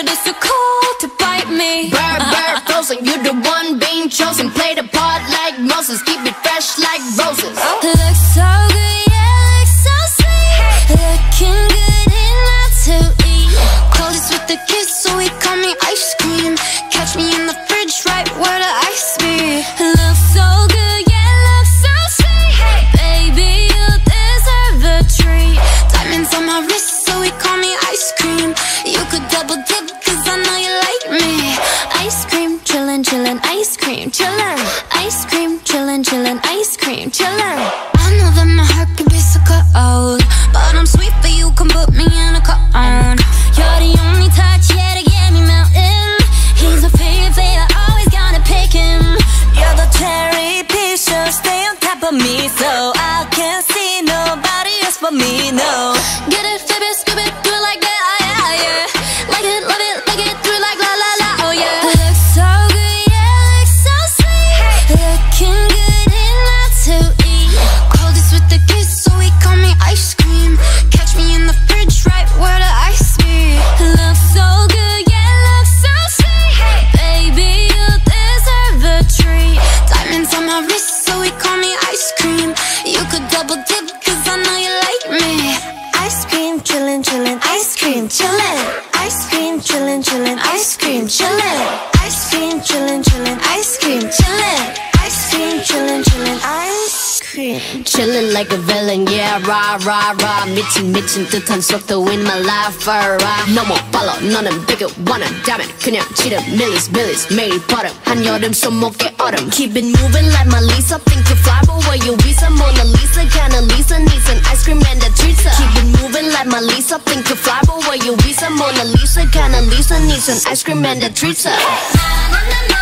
but it's too cold to bite me. Bird, bird, frozen, you the one being chosen. Play the part like Moses, keep it fresh like roses. Looks so good, yeah, looks so sweet. Looking good enough to eat. Coldest with the kiss, so he call me ice cream. Catch me in the fridge, right where the ice be. Looks so good, yeah, looks so sweet. Baby, you deserve a treat. Diamonds on my wrist, so he call me ice cream. You could double dip, cause I know you like me. Ice cream, chillin', chillin', ice cream, chillin'. Ice cream, chillin', chillin', ice cream, chillin'. I know that my heart can be so cold, but I'm sweet for you, come put me in a cone. You're the only touch, yeah, to get me melting. He's a favorite, always gotta pick him. You're the cherry picture, stay on top of me, so I can't see nobody else but me, no. Get it, flip it, scoop it, do it like that, yeah, yeah. Like it, love it, like it, do it like la la la, oh yeah. Looks so good, yeah, looks so sweet. Looking good enough to eat. Coldest with the kiss, so he call me ice cream. Catch me in the fridge, right where the ice be. Looks so good, yeah, looks so sweet. Baby, you deserve a treat. Diamonds on my wrist, so he call me ice cream. You could double dip, cause I know you like me. Ice cream, chillin', chillin', ice cream, chillin'. Ice cream, chillin', chillin', ice cream, chillin'. Ice cream, chillin', chillin', ice cream, chillin'. Ice cream, chillin', chillin', ice cream. Chillin' like a villain, yeah, rah, rah, rah. 미친 듯한 속도 in my life, alright. No more follow, 너는 bigger, 원한다면 그냥 치름. Millies, billies, 매일 버릇. 한여름 손목에 얼음. Keep it moving like my Lisa. Think you fly, but where you visa? Mona Lisa, kinda Lisa, needs an ice cream and a treat. Keep it moving like my Lisa. Think you fly, but where you visa? Mona Lisa, kinda Lisa, needs an ice cream and a treat.